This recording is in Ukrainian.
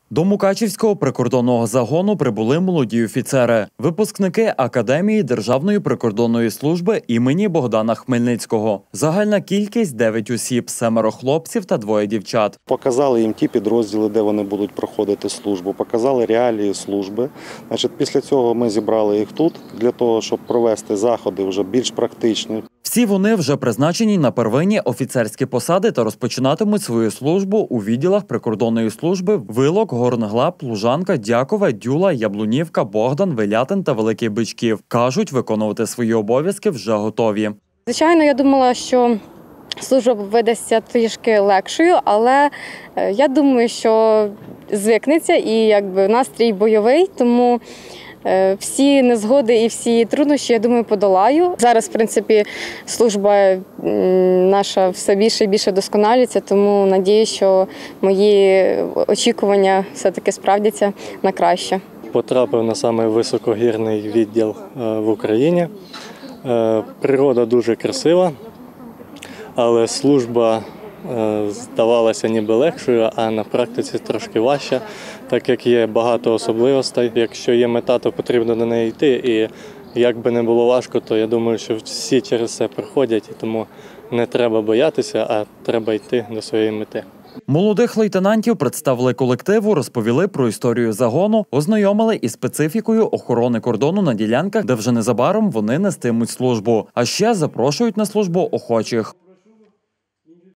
До Мукачівського прикордонного загону прибули молоді офіцери, випускники Академії Державної прикордонної служби імені Богдана Хмельницького. Загальна кількість – 9 осіб, 7 хлопців та 2 дівчат. Показали їм ті підрозділи, де вони будуть проходити службу, показали реалії служби. Після цього ми зібрали їх тут, для того, щоб провести заходи вже більш практичні. Всі вони вже призначені на первинні офіцерські посади та розпочинатимуть свою службу у відділах прикордонної служби Вилок, Горнглаб, Лужанка, Дякове, Дюла, Яблунівка, Богдан, Велятин та Великий Бичків. Кажуть, виконувати свої обов'язки вже готові. Звичайно, я думала, що служба видасться трішки легшою, але я думаю, що звикнеться і настрій бойовий, тому всі незгоди і всі труднощі, я думаю, подолаю. Зараз, в принципі, служба наша все більше і більше досконалюється, тому надію, що мої очікування все-таки справдяться на краще. Потрапив на самий високогірний відділ в Україні. Природа дуже красива, але служба здавалася ніби легшою, а на практиці трошки важча, так як є багато особливостей. Якщо є мета, то потрібно до неї йти. І як би не було важко, то я думаю, що всі через це проходять, і тому не треба боятися, а треба йти до своєї мети. Молодих лейтенантів представили колективу, розповіли про історію загону, ознайомили із специфікою охорони кордону на ділянках, де вже незабаром вони нестимуть службу. А ще запрошують на службу охочих.